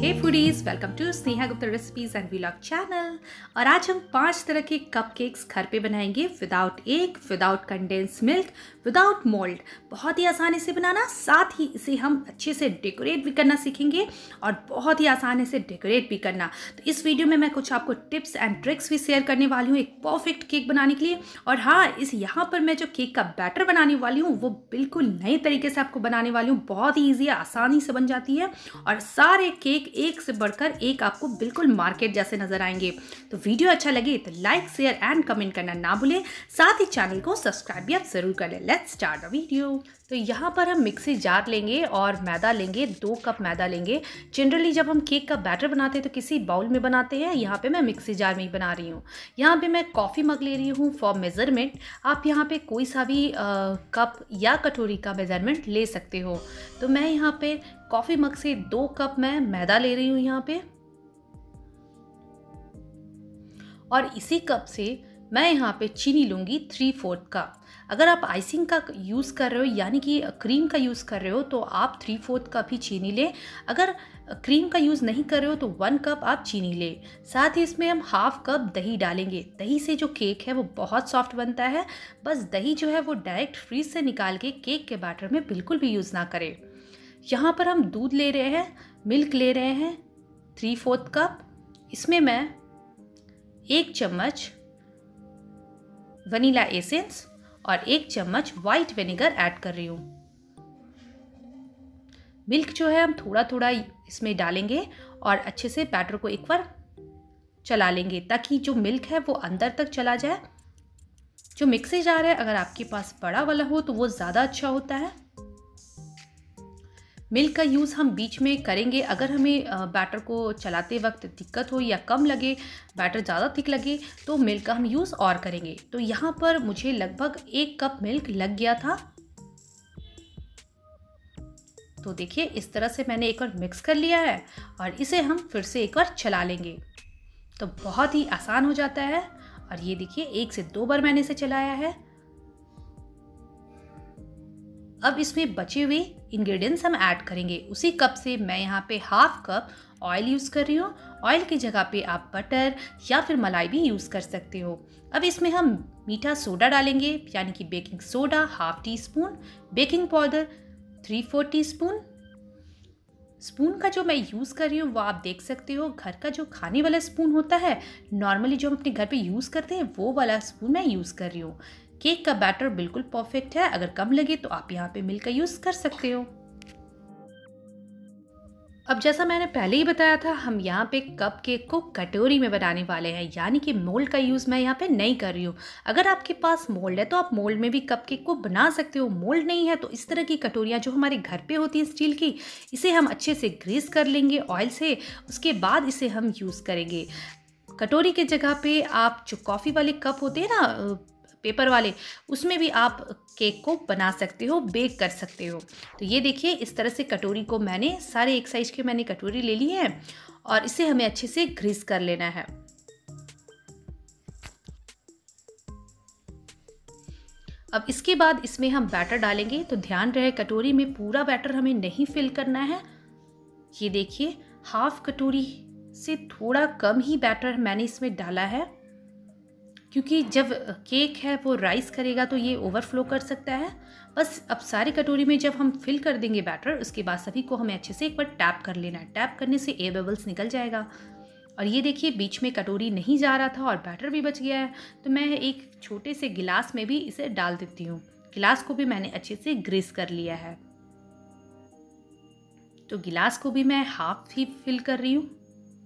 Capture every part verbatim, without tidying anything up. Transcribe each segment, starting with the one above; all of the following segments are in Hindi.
Hey foodies, welcome to Sneha Gupta recipes and vlog channel. और आज हम पांच तरह के कपकेक्स घर पे बनाएंगे without egg, without condense milk, without mould. बहुत ही आसानी से बनाना, साथ ही इसे हम अच्छे से डेकोरेट भी करना सीखेंगे और बहुत ही आसानी से डेकोरेट भी करना। तो इस वीडियो में मैं कुछ आपको टिप्स एंड ट्रिक्स भी शेयर करने वाली हूँ एक परफेक्ट केक बनाने के लिए। और हाँ, इस यहाँ पर मैं जो केक का बैटर बनाने वाली हूँ वो बिल्कुल नए तरीके से आपको बनाने वाली हूँ। बहुत ही ईजी है, आसानी से बन जाती है और सारे केक एक से बढ़कर एक आपको बिल्कुल मार्केट जैसे नजर आएंगे। तो वीडियो अच्छा लगे तो लाइक, शेयर एंड कमेंट करना ना भूलें। साथ ही चैनल को सब्सक्राइब भी आप जरूर कर लें। Let's start the video. तो यहाँ पर हम मिक्सी जार लेंगे और मैदा लेंगे, दो कप मैदा लेंगे। जनरली जब हम केक का बैटर बनाते हैं तो किसी बाउल में बनाते हैं, यहाँ पे मैं मिक्सी जार में ही बना रही हूँ। यहाँ पे मैं कॉफ़ी मग ले रही हूँ फॉर मेज़रमेंट। आप यहाँ पे कोई सा भी आ, कप या कटोरी का मेज़रमेंट ले सकते हो। तो मैं यहाँ पे कॉफ़ी मग से दो कप मैं मैदा ले रही हूँ यहाँ पे, और इसी कप से मैं यहाँ पे चीनी लूँगी थ्री फोर्थ कप। अगर आप आइसिंग का यूज़ कर रहे हो यानी कि क्रीम का यूज़ कर रहे हो तो आप थ्री फोर्थ कप ही चीनी लें। अगर क्रीम का यूज़ नहीं कर रहे हो तो वन कप आप चीनी लें। साथ ही इसमें हम हाफ कप दही डालेंगे। दही से जो केक है वो बहुत सॉफ्ट बनता है। बस दही जो है वो डायरेक्ट फ्रीज से निकाल के केक के बैटर में बिल्कुल भी यूज़ ना करें। यहाँ पर हम दूध ले रहे हैं, मिल्क ले रहे हैं थ्री फोर्थ कप। इसमें मैं एक चम्मच वनीला एसेंस और एक चम्मच वाइट विनेगर ऐड कर रही हूँ। मिल्क जो है हम थोड़ा थोड़ा इसमें डालेंगे और अच्छे से बैटर को एक बार चला लेंगे ताकि जो मिल्क है वो अंदर तक चला जाए। जो मिक्सी जार है अगर आपके पास बड़ा वाला हो तो वो ज़्यादा अच्छा होता है। मिल्क का यूज़ हम बीच में करेंगे। अगर हमें बैटर को चलाते वक्त दिक्कत हो या कम लगे, बैटर ज़्यादा थिक लगे तो मिल्क का हम यूज़ और करेंगे। तो यहाँ पर मुझे लगभग एक कप मिल्क लग गया था। तो देखिए इस तरह से मैंने एक बार मिक्स कर लिया है और इसे हम फिर से एक बार चला लेंगे। तो बहुत ही आसान हो जाता है। और ये देखिए एक से दो बार मैंने इसे चलाया है। अब इसमें बचे हुए इंग्रेडिएंट्स हम ऐड करेंगे। उसी कप से मैं यहाँ पे हाफ कप ऑयल यूज़ कर रही हूँ। ऑयल की जगह पे आप बटर या फिर मलाई भी यूज़ कर सकते हो। अब इसमें हम मीठा सोडा डालेंगे यानी कि baking soda half teaspoon, baking powder three four teaspoon. Spoon का जो मैं यूज़ कर रही हूँ वो आप देख सकते हो, घर का जो खाने वाला स्पून होता है नॉर्मली जो हम अपने घर पे यूज़ करते हैं वो वाला स्पून मैं यूज़ कर रही हूँ। केक का बैटर बिल्कुल परफेक्ट है। अगर कम लगे तो आप यहाँ पे मिल्क का यूज़ कर सकते हो। अब जैसा मैंने पहले ही बताया था, हम यहाँ पे कप केक को कटोरी में बनाने वाले हैं, यानी कि मोल्ड का यूज़ मैं यहाँ पे नहीं कर रही हूँ। अगर आपके पास मोल्ड है तो आप मोल्ड में भी कप केक को बना सकते हो। मोल्ड नहीं है तो इस तरह की कटोरियाँ जो हमारे घर पे होती हैं स्टील की, इसे हम अच्छे से ग्रीस कर लेंगे ऑयल से। उसके बाद इसे हम यूज़ करेंगे। कटोरी के जगह पे आप जो कॉफ़ी वाले कप होते हैं ना पेपर वाले, उसमें भी आप केक को बना सकते हो, बेक कर सकते हो। तो ये देखिए इस तरह से कटोरी को मैंने सारे एक साइज के मैंने कटोरी ले ली है और इसे हमें अच्छे से ग्रीस कर लेना है। अब इसके बाद इसमें हम बैटर डालेंगे। तो ध्यान रहे कटोरी में पूरा बैटर हमें नहीं फिल करना है। ये देखिए हाफ कटोरी से थोड़ा कम ही बैटर मैंने इसमें डाला है, क्योंकि जब केक है वो राइस करेगा तो ये ओवरफ्लो कर सकता है। बस अब सारी कटोरी में जब हम फिल कर देंगे बैटर, उसके बाद सभी को हमें अच्छे से एक बार टैप कर लेना है। टैप करने से एयर बबल्स निकल जाएगा। और ये देखिए बीच में कटोरी नहीं जा रहा था और बैटर भी बच गया है। तो मैं एक छोटे से गिलास में भी इसे डाल देती हूँ। गिलास को भी मैंने अच्छे से ग्रीस कर लिया है। तो गिलास को भी मैं हाफ ही फिल कर रही हूँ।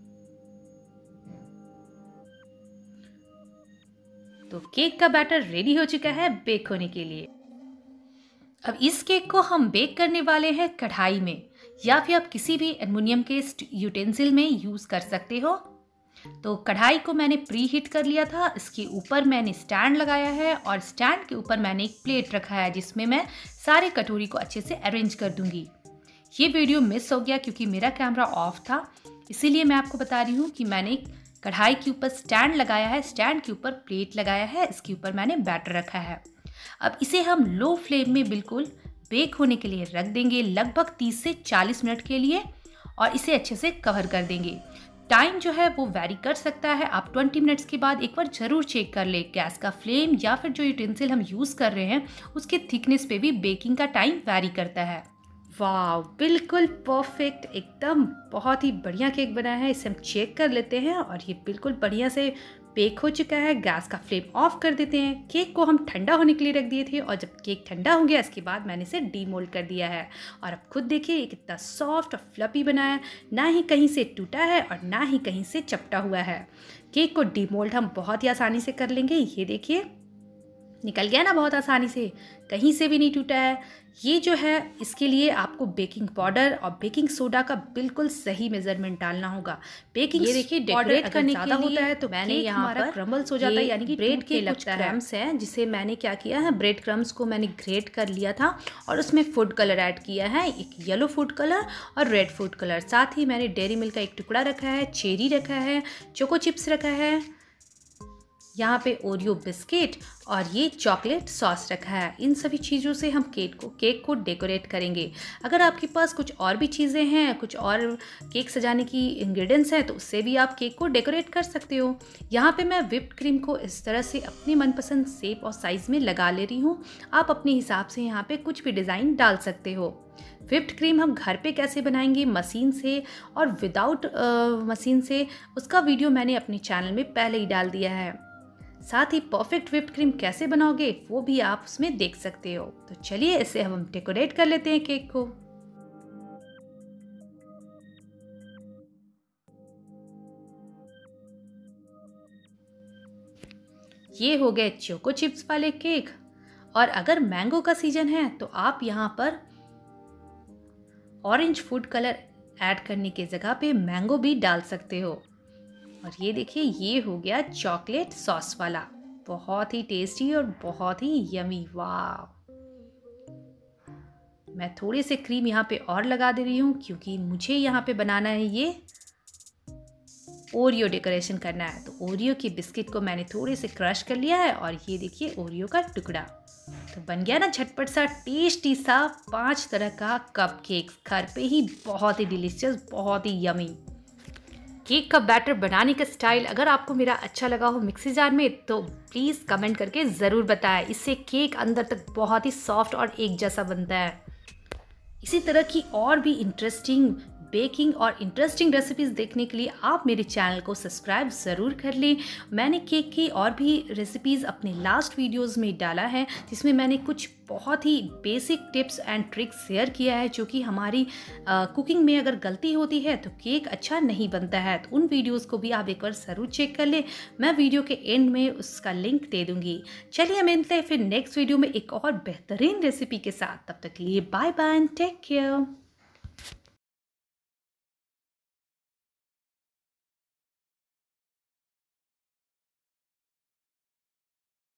तो केक का बैटर रेडी हो चुका है बेक होने के लिए। अब इस केक को हम बेक करने वाले हैं कढ़ाई में, या फिर आप किसी भी एल्युमिनियम के यूटेंसिल में यूज़ कर सकते हो। तो कढ़ाई को मैंने प्री हीट कर लिया था। इसके ऊपर मैंने स्टैंड लगाया है और स्टैंड के ऊपर मैंने एक प्लेट रखा है जिसमें मैं सारे कटोरी को अच्छे से अरेंज कर दूंगी। ये वीडियो मिस हो गया क्योंकि मेरा कैमरा ऑफ था, इसीलिए मैं आपको बता रही हूँ कि मैंने कढ़ाई के ऊपर स्टैंड लगाया है, स्टैंड के ऊपर प्लेट लगाया है, इसके ऊपर मैंने बैटर रखा है। अब इसे हम लो फ्लेम में बिल्कुल बेक होने के लिए रख देंगे लगभग तीस से चालीस मिनट के लिए। और इसे अच्छे से कवर कर देंगे। टाइम जो है वो वैरी कर सकता है, आप बीस मिनट्स के बाद एक बार ज़रूर चेक कर ले। गैस का फ्लेम या फिर जो यूटेंसिल हम यूज़ कर रहे हैं उसके थिकनेस पे भी बेकिंग का टाइम वैरी करता है। वाह, बिल्कुल परफेक्ट, एकदम बहुत ही बढ़िया केक बना है। इसे हम चेक कर लेते हैं और ये बिल्कुल बढ़िया से बेक हो चुका है। गैस का फ्लेम ऑफ कर देते हैं। केक को हम ठंडा होने के लिए रख दिए थे और जब केक ठंडा हो गया इसके बाद मैंने इसे डीमोल्ड कर दिया है और अब खुद देखिए ये कितना सॉफ्ट और फ्लफी बना है, ना ही कहीं से टूटा है और ना ही कहीं से चपटा हुआ है। केक को डीमोल्ड हम बहुत ही आसानी से कर लेंगे। ये देखिए निकल गया ना बहुत आसानी से, कहीं से भी नहीं टूटा है। ये जो है इसके लिए आपको बेकिंग पाउडर और बेकिंग सोडा का बिल्कुल सही मेजरमेंट डालना होगा। बेकिंग ये देखिए डेकोरेट करने के लिए होता है तो मैंने यहाँ पर क्रम्बल्स हो जाता है, यानी कि ब्रेड के लगता है क्रम्स हैं, जिसे मैंने क्या किया है, ब्रेड क्रम्स को मैंने ग्रेट कर लिया था और उसमें फूड कलर ऐड किया है, एक येलो फूड कलर और रेड फूड कलर। साथ ही मैंने डेयरी मिल्क का एक टुकड़ा रखा है, चेरी रखा है, चोको चिप्स रखा है, यहाँ पे ओरियो बिस्किट और ये चॉकलेट सॉस रखा है। इन सभी चीज़ों से हम केक को केक को डेकोरेट करेंगे। अगर आपके पास कुछ और भी चीज़ें हैं, कुछ और केक सजाने की इंग्रेडिएंट्स हैं तो उससे भी आप केक को डेकोरेट कर सकते हो। यहाँ पे मैं व्हिप्ड क्रीम को इस तरह से अपनी मनपसंद शेप और साइज़ में लगा ले रही हूँ। आप अपने हिसाब से यहाँ पे कुछ भी डिज़ाइन डाल सकते हो। व्हिप्ड क्रीम हम घर पे कैसे बनाएंगे मशीन से और विदाउट मशीन से, उसका वीडियो मैंने अपने चैनल में पहले ही डाल दिया है। साथ ही परफेक्ट व्हिप्ड क्रीम कैसे बनाओगे वो भी आप उसमें देख सकते हो। तो चलिए इसे हम डेकोरेट कर लेते हैं केक को। ये हो गए चोको चिप्स वाले केक। और अगर मैंगो का सीजन है तो आप यहाँ पर ऑरेंज फूड कलर ऐड करने की जगह पे मैंगो भी डाल सकते हो। और ये देखिए ये हो गया चॉकलेट सॉस वाला, बहुत ही टेस्टी और बहुत ही यमी। वाह, मैं थोड़े से क्रीम यहाँ पे और लगा दे रही हूँ क्योंकि मुझे यहाँ पे बनाना है, ये ओरियो डेकोरेशन करना है। तो ओरियो के बिस्किट को मैंने थोड़े से क्रश कर लिया है और ये देखिए ओरियो का टुकड़ा। तो बन गया ना झटपट सा टेस्टी सा पांच तरह का कप केक, घर पे ही बहुत ही डिलीशियस, बहुत ही यमी। केक का बैटर बनाने का स्टाइल अगर आपको मेरा अच्छा लगा हो मिक्सी जार में तो प्लीज़ कमेंट करके ज़रूर बताएं। इससे केक अंदर तक बहुत ही सॉफ्ट और एक जैसा बनता है। इसी तरह की और भी इंटरेस्टिंग बेकिंग और इंटरेस्टिंग रेसिपीज़ देखने के लिए आप मेरे चैनल को सब्सक्राइब ज़रूर कर लें। मैंने केक की और भी रेसिपीज़ अपने लास्ट वीडियोस में डाला है जिसमें मैंने कुछ बहुत ही basic tips and tricks share किया है जो कि हमारी आ, कुकिंग में अगर गलती होती है तो केक अच्छा नहीं बनता है। तो उन वीडियोस को भी आप एक बार ज़रूर चेक कर लें। मैं वीडियो के एंड में उसका लिंक दे दूँगी। चलिए मिलते हैं फिर नेक्स्ट वीडियो में एक और बेहतरीन रेसिपी के साथ। तब तक के लिए bye bye and take care.